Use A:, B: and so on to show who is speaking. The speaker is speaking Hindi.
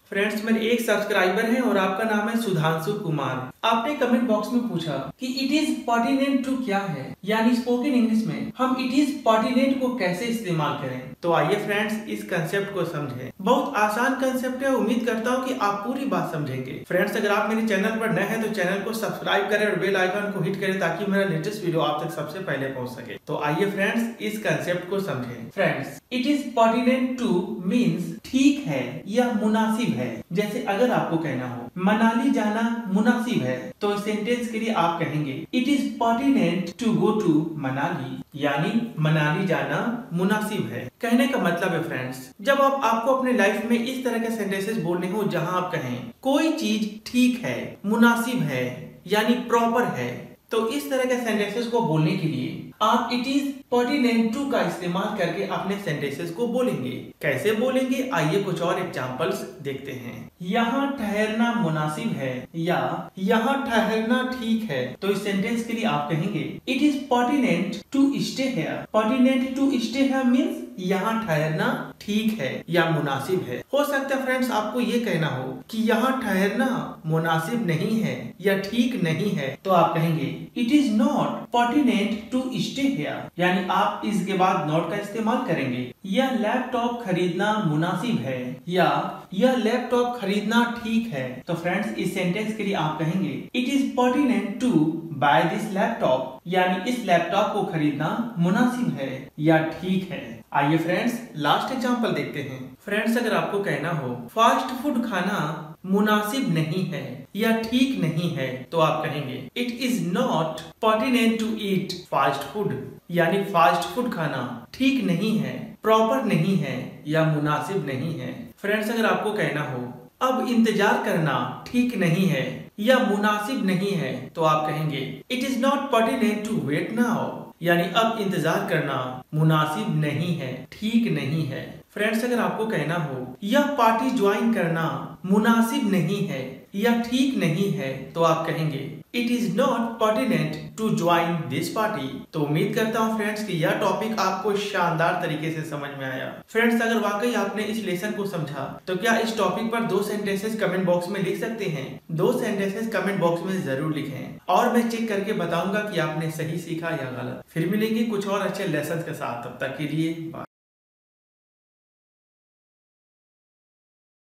A: फ्रेंड्स, मेरे एक सब्सक्राइबर हैं और आपका नाम है सुधांशु कुमार। आपने कमेंट बॉक्स में पूछा कि इट इज पर्टिनेंट टू क्या है, यानी स्पोकन इंग्लिश में हम इट इज पर्टिनेंट को कैसे इस्तेमाल करें। तो आइए फ्रेंड्स, इस कंसेप्ट को समझें। बहुत आसान कंसेप्ट है, उम्मीद करता हूँ कि आप पूरी बात समझेंगे। फ्रेंड्स, अगर आप मेरे चैनल पर नए हैं तो चैनल को सब्सक्राइब करें और बेल आइकन को हिट करें ताकि मेरा लेटेस्ट वीडियो आप तक सबसे पहले पहुंच सके। तो आइए फ्रेंड्स, इस कंसेप्ट को समझें। Friends, it is pertinent to means ठीक है या मुनासिब है। जैसे अगर आपको कहना हो मनाली जाना मुनासिब है, तो इस सेंटेंस के लिए आप कहेंगे it is pertinent to go to Manali, यानी मनाली जाना मुनासिब है। कहने का मतलब है फ्रेंड्स, जब आपको अपने लाइफ में इस तरह के सेंटेंसेस बोलने हो जहां आप कहें कोई चीज ठीक है, मुनासिब है, यानी प्रॉपर है, तो इस तरह के सेंटेंसेस को बोलने के लिए आप इट इज पर्टिनेंट टू का इस्तेमाल करके अपने सेंटेंसेस को बोलेंगे। कैसे बोलेंगे, आइए कुछ और एग्जांपल्स देखते हैं। यहाँ ठहरना मुनासिब है या यहाँ ठहरना ठीक है, तो इस सेंटेंस के लिए आप कहेंगे it is pertinent to stay here. Pertinent to stay here means यहाँ ठहरना ठीक है या मुनासिब है। हो सकता है फ्रेंड्स आपको ये कहना हो कि यहाँ ठहरना मुनासिब नहीं है या ठीक नहीं है, तो आप कहेंगे it is not pertinent to stay here, यानी आप इसके बाद नॉट का इस्तेमाल करेंगे। यह लैपटॉप खरीदना मुनासिब है या यह लैपटॉप खरीदना ठीक है, तो फ्रेंड्स इस सेंटेंस के लिए आप कहेंगे it is pertinent to buy this laptop, यानी इस लैपटॉप को खरीदना मुनासिब है या ठीक है। आइए फ्रेंड्स, लास्ट एग्जांपल देखते हैं। फ्रेंड्स, अगर आपको कहना हो फास्ट फूड खाना मुनासिब नहीं है या ठीक नहीं है, तो आप कहेंगे it is not pertinent to eat fast food, यानी फास्ट फूड खाना ठीक नहीं है, प्रॉपर नहीं है या मुनासिब नहीं है। फ्रेंड्स, अगर आपको कहना हो अब इंतजार करना ठीक नहीं है या मुनासिब नहीं है, तो आप कहेंगे it is not pertinent to wait now, यानी अब इंतजार करना मुनासिब नहीं है, ठीक नहीं है। फ्रेंड्स, अगर आपको कहना हो यह पार्टी ज्वाइन करना मुनासिब नहीं है या ठीक नहीं है, तो आप कहेंगे it is not pertinent to join this party. तो उम्मीद करता हूँ फ्रेंड्स कि यह टॉपिक आपको शानदार तरीके से समझ में आया। फ्रेंड्स, अगर वाकई आपने इस लेसन को समझा तो क्या इस टॉपिक पर 2 सेंटेंसेस कमेंट बॉक्स में लिख सकते हैं? 2 सेंटेंसेस कमेंट बॉक्स में जरूर लिखें और मैं चेक करके बताऊंगा कि आपने सही सीखा या गलत। फिर मिलेंगे कुछ और अच्छे लेसन के साथ, तब तक के लिए बाय।